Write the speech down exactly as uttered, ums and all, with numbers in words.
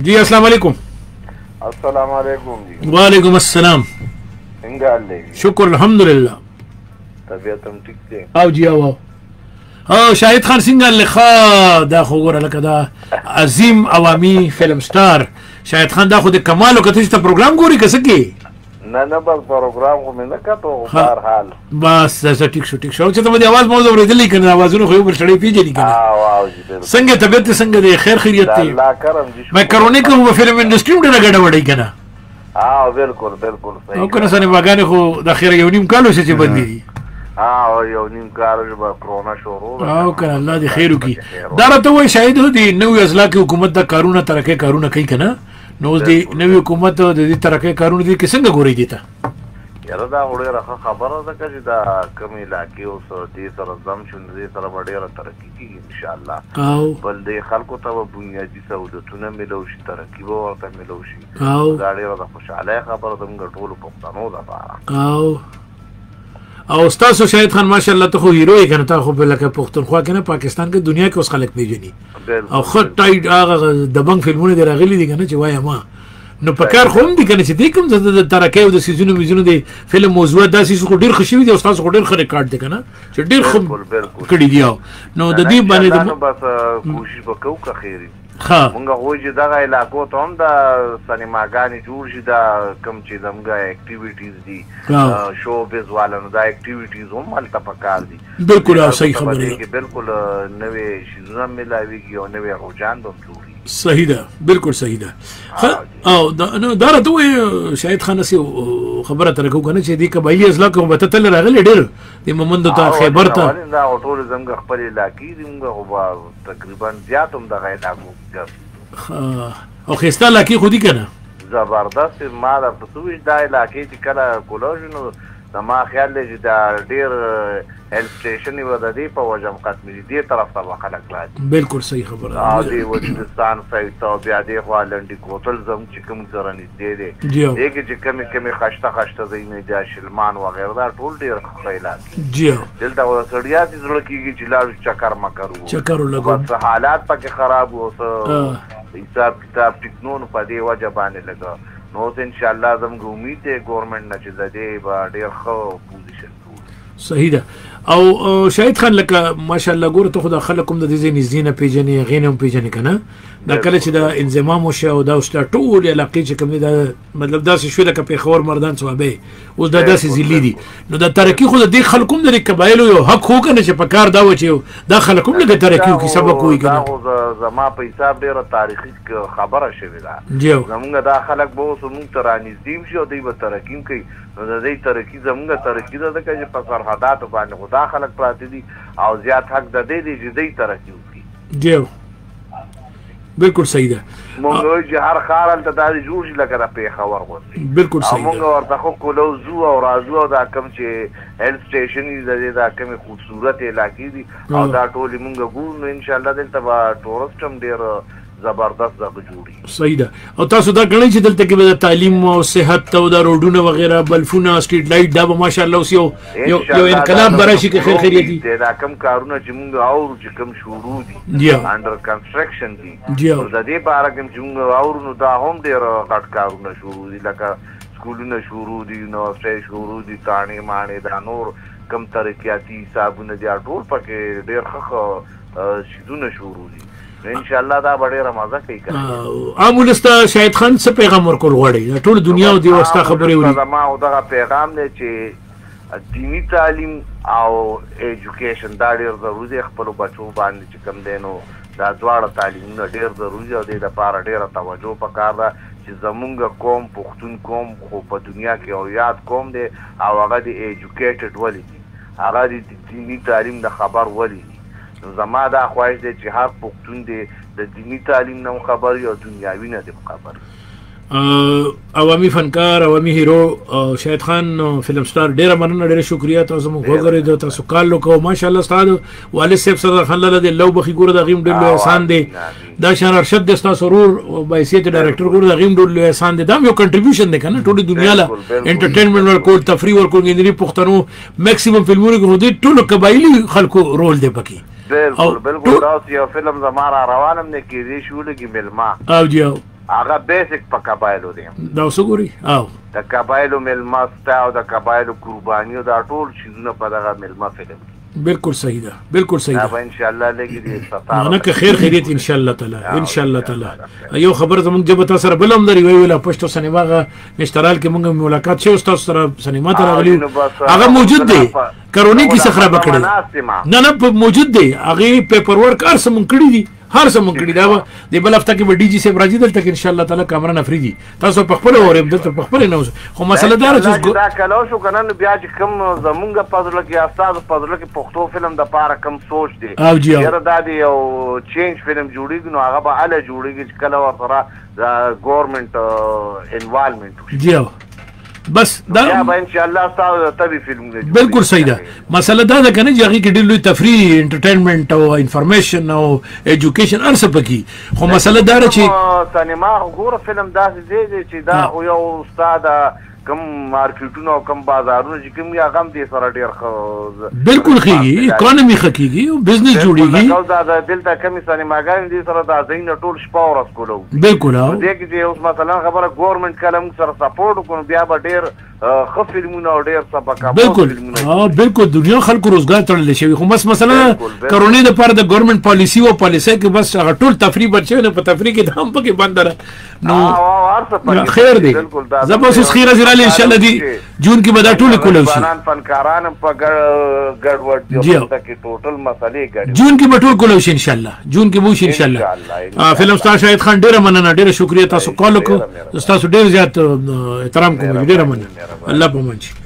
جی السلام علیکم. السلام علیکم جی. وعلیکم السلام. څنګه حال دی؟ شکر الحمدلله. طبیعت هم ټیک دی. او جی او او شاهد خان څنګه لخوا دا خو ګوره لکه دا عظیم عوامي فلم سٹار شاهد خان دا خو د کمال او کته ته پروګرام ګوري که څه کې؟ نه نه بس پروګرام خو مې نه کتو خو بهر حال بس دا ټیک شو ټیک شو چې ته مې اواز مو اورېدلې کنه اوازونه خو یو بل سړی پیژني کنه. واو جی څنګه طبیعت څنګه دی؟ خیر خیریت دی؟ الله کرم جی. مې کرونے کې په فلم انډستری ډېر غډه وړي کنه. ها بالکل بالکل صحیح. او کنه سنه باغانه خو د خیر یو نیم کالو چې باندې دي. ها یو نیم کال به کرونا شروع او کنه الله دې خیر وکړي. دا راته وای شاهد دی نو اصلاح کې حکومت د کارونه ترکه کارونه کوي کنه. نو دې نوې حکومت د دې ترکه کارونه دي کې څنګه ګوري دي ته؟ یاره دا ډېره خبره ده که چې دا کوم علاقې اوس دې سره ضم شو نو دې سره به ډېره ترقي کېږي انشاءالله. بل دې خلکو ته به بنیادي سهولتونه میلو شي، ترقي به ورته میلو شي. دا ډېره د خوشحالۍ خبره ده موږ ټولو پښتنو لپاره. او او ستاسو شاهد خان ماشاءالله ته خو هیرو یې کنه. ته خو لکه پښتونخوا کې نه پاکستان کې دنیا کې اوس خلک پیژني او خو ټایټ هغه دبنګ فلمونه دې راغلي دي کنه چې وایه ما نو په کار خو هم دي کنه چې دې کوم د ترکه او د سیزونو میزونو دی فلم موضوع داسې خو ډېر خوشوي دي او تاسو خو ډېر ښه ریکارډ دی کنه چې ډېر ښه کړي دي. نو د دې باندې بس کوشش وکړو که خیر ها مونږ خو چې دغه علاقو ته هم د سینماګانې جوړ شي دا کوم چې زموږ اکټیویټیز دي شو بیز والانو دا اکټیویټیز هم هلته پکار دي. بالکل صحیح خبره ده. بالکل نوې شیزونه میلاویږي او نوې رجحان به هم جوړي. صحیح ده بالکل صحیح ده. او دا راته وایي شاهد خان داسې خبره ترې کوو که نه چې دې قبایلي اضلاع کې خو به ته تل راغلی ډېر د مومندو ته خیبر ته دا ټول زموږ خپل علاقې دي. موږ خو به تقریبا زیات هم دغه علاقو او ښایسته علاقې خو دي که نه؟ زبردست. ما درته څه وویل دا علاقې چې کله کولاو شي نو زما خیال دی چې دا ډېر هیل سټیشن یې به د دې په وجه هم ختمېږي. دې طرف ته به خلک راځي. بالکل صحیح خبره ده. او دې وجودستان سایډ ته او بیا دې خوا لنډي کوتل زموږ چې کوم سره نږدې دی دې کې چې کمې کمې خشته خشته ځایونه دي شلمان وغیره دا ټول ډېر ښه علاقې جی دلته سړیا چې زړه کېږي چې لاړو چکر مکر وو چکر ولګو بس حالات پکې خراب وو څه حساب کتاب ټیک نو په دې وجه باندې لګا نو اوس انشاءالله زموږ امید دی ګورنمنټ نه چې د دې به ډېر ښه پوزیشن صحیح ده. او شاهد خان لکه ماشاءالله ګوره ته خو د خلک هم د دې ځای نږدې نه پېژنې هغې نه هم پېژنې که نه. دا کله چې دا انضمام وشي او دا اوس دا ټولې علاقې چې کوم دي دا مطلب داسې شوې لکه پېښور مردان صوابۍ اوس دا داسې ضلعي دي. نو دا ترقي خو د دې خلکو هم د دې قبایلو یو حق خو که نه چې په کار دا و چې دا خلک هم لکه ترقي وکړي سبق ووایي که نه. دا خو زما په حساب ډېره تاریخي خبره شوې ده. زمونږ دا خلک به اوس موږ ته رانږدې شي او دوی به ترقي هم کوي. نو د دې ترقي زموږ ترقي ده ځکه چې په سرحداتو باندې خو دا خلک پراته دي او زیات حق د دې دی چې دوی ترقي وکړي. جی بالکل صحیح ده. مونږ وایو چې هر ښار هلته داسې جوړ شي لکه د پېښور غوندې. بالکل صحیح ده. او مونږ ورته خو کولو ځو او راځو او دا کوم چې هیل سټیشن دي د دې دا کومې خوبصورت علاقې دي او دا ټولې مونږ ګورو نو انشاءالله دلته به ټورسټ هم ډېر زبردست دغه جوړي. صحیح ده. او تاسو دا ګڼئ چې دلته کې به د تعلیم او صحت او دا روډونه وغیره بلفونه سټریټ لایټ دا به ماشاءالله اوس یو یو انقلاب به راشي که خیر خیریت دي. دا کوم کارونه چې مونږ اورو چې کوم شروع دي انډر کنسټرکشن دي او د دې په اړه کوم چې مونږ اورو نو دا هم ډېر غټ کارونه شروع دي لکه سکولونه شروع دي یونیورسټۍ شروع دي کاڼې ماڼې دا نور کوم ترقیاتي حسابونه دي ټول پکې ډېر ښه شیزونه شروع دي. انشاءالله دا به ډېره مزه کوي که عام ولس ته شاهد خان څه پیغام ورکول غواړئ؟ ټوله دنیا او دې وستا خبرې ولي زما او دغه پیغام دی چې دیني تعلیم او ایجوکیشن دا ډېر ضروري دی. خپلو بچو باندې چې کوم دی نو دا دواړه تعلیمونه ډېر ضروري دي او دې دپاره ډېره توجه پکار ده چې زمونږ قوم پښتون قوم خو په دنیا کې یو یاد قوم دی او هغه د ایجوکیټډ ولې دي هغه د دیني تعلیم د خبر ولې دي. نو زما دا خواهش دی چې هر پښتون دی د دیني تعلیم نه خبر وي او دنیاوي نه دی خبر. عوامي فنکار عوامي هیرو شاهد خان فلم سٹار ډیره مننه ډیره شکریه تاسو مو وګورئ د تاسو کال وکړو ماشاءالله ستاسو والد صاحب سره خان لاله د لو بخي ګور د غیم ډېر احسان دی دا شان ارشد د تاسو ورور بایسیت ډایرکټر ګور د غیم ډېر احسان دی دا یو کنټریبیوشن دی کنه ټول دنیا له انټرټینمنټ ورکول تفریح ورکول غندري پښتنو میکسیمم فلمونه کوي د ټول قبایلی خلکو رول دی پکې بالکل بالکل دا یو فلم زماره روانم نه کېږي شو لګي ملما او جی هغه بیسیک په قبایلو دی دا اوس وګورئ او د قبایلو میلمه ستا او د قبایلو قرباني او دا ټول شیزونه په دغه میلمه فلم کې بالکل صحیح ده بالکل صحیح دا ده به ان شاء الله لګي دي ستاره نه که خیر خیریت ان شاء الله تعالی ان شاء الله تعالی یو خبر زموږ جبه تاسو سره بلم لري وی ویلا پښتو سینما غا نشترال کې موږ ملاقات شو تاسو سره سینما ته راغلی هغه موجود دی کرونی کی څخه خراب کړی نه نه موجود دی هغه پیپر ورک هر څه مونږ کړی دي هر څه مونږ کړی دا د بل هفته کې به ډي جی سي راځي دلته ان شاء الله تعالی کامران افریدي تاسو په خپل اورم دلته په خپل نه خو مسله دار چې دا کلو شو کنه بیا چې کوم زمونږ پزله کې استاد پزله کې پښتو فلم د پاره کم سوچ دی او جی یره دا دی او چینج فلم جوړیږي نو هغه به اله جوړیږي چې کله ورسره د ګورنمنت انوالومنت جی بس دا یا ان شاء الله تاسو تبي فلم دی بالکل صحیح ده مسله دا ده کنه چې هغه کې ډېر لوی تفریح انټرټینمنت او انفارمیشن او ایجوکیشن ارسه پکې خو مسله دا ده چې سینما وګوره فلم داسې دی چې دا یو استاد کم مارکیټونو او کم بازارونو چې کوم یا غم دي سره ډیر خو بالکل خيږي اکانومي خکېږي او بزنس جوړيږي او دا د دلته کمی سینماګان دي سره دا زین ټول شپه ورځ کولو بالکل او دې کې چې اوس مثلا خبره ګورنمنت کلم سره سپورټ کوي بیا به ډیر خو فلمونه او ډیر سبقه بالکل ها بالکل دنیا خلکو روزګار تړل شي خو بس مثلا کرونا د پر د ګورنمنت پالیسی او پالیسی کې بس هغه ټول تفریح بچي نه په تفریح کې هم پکې بند نو خیر دی زبوس خیره زرا ان شاء الله دی جون کې به دا ټول کولای شي فنکاران په ګډوډ دی کې ټوټل مسلې ګډ جون کې به ټول کولای شي ان شاء الله جون کې مو شي ان شاء الله فلم ستار شاهد خان ډیر مننه ډیر شکریا تاسو کال کو تاسو ډیر زیات احترام کوم ډیر مننه الله پمنځ